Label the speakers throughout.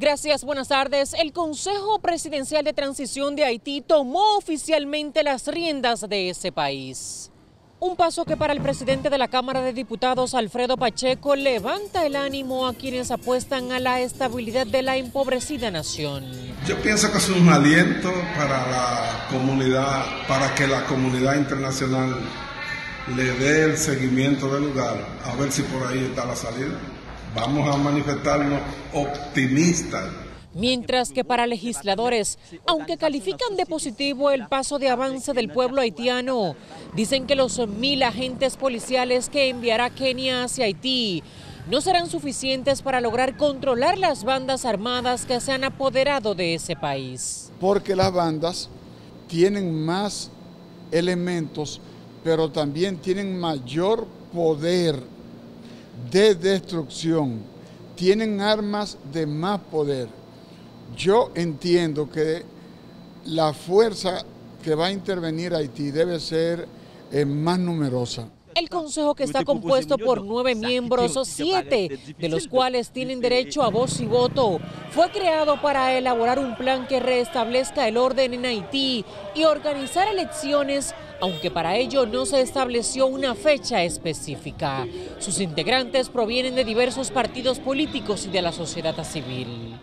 Speaker 1: Gracias, buenas tardes. El Consejo Presidencial de Transición de Haití tomó oficialmente las riendas de ese país. Un paso que para el presidente de la Cámara de Diputados, Alfredo Pacheco, levanta el ánimo a quienes apuestan a la estabilidad de la empobrecida nación.
Speaker 2: Yo pienso que es un aliento para la comunidad, para que la comunidad internacional le dé el seguimiento del lugar, a ver si por ahí está la salida. Vamos a manifestarnos optimistas.
Speaker 1: Mientras que para legisladores, aunque califican de positivo el paso de avance del pueblo haitiano, dicen que los 1.000 agentes policiales que enviará Kenia hacia Haití no serán suficientes para lograr controlar las bandas armadas que se han apoderado de ese país.
Speaker 3: Porque las bandas tienen más elementos, pero también tienen mayor poder de destrucción, tienen armas de más poder. Yo entiendo que la fuerza que va a intervenir Haití debe ser más numerosa.
Speaker 1: El consejo, que está compuesto por 9 miembros, 7 de los cuales tienen derecho a voz y voto, fue creado para elaborar un plan que restablezca el orden en Haití y organizar elecciones, aunque para ello no se estableció una fecha específica. Sus integrantes provienen de diversos partidos políticos y de la sociedad civil.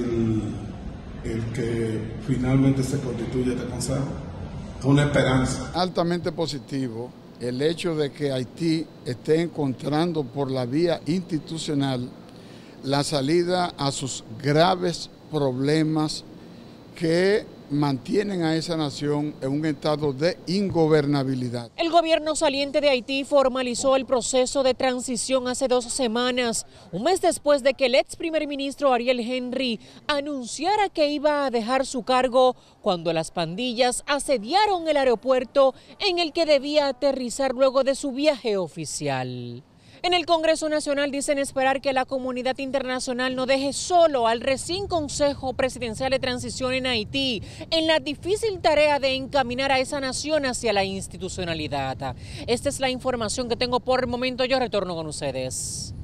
Speaker 2: El que finalmente se constituye este consejo es una esperanza.
Speaker 3: Altamente positivo el hecho de que Haití esté encontrando por la vía institucional la salida a sus graves problemas que mantienen a esa nación en un estado de ingobernabilidad.
Speaker 1: El gobierno saliente de Haití formalizó el proceso de transición hace 2 semanas, un mes después de que el ex primer ministro Ariel Henry anunciara que iba a dejar su cargo cuando las pandillas asediaron el aeropuerto en el que debía aterrizar luego de su viaje oficial. En el Congreso Nacional dicen esperar que la comunidad internacional no deje solo al recién Consejo Presidencial de Transición en Haití en la difícil tarea de encaminar a esa nación hacia la institucionalidad. Esta es la información que tengo por el momento. Yo retorno con ustedes.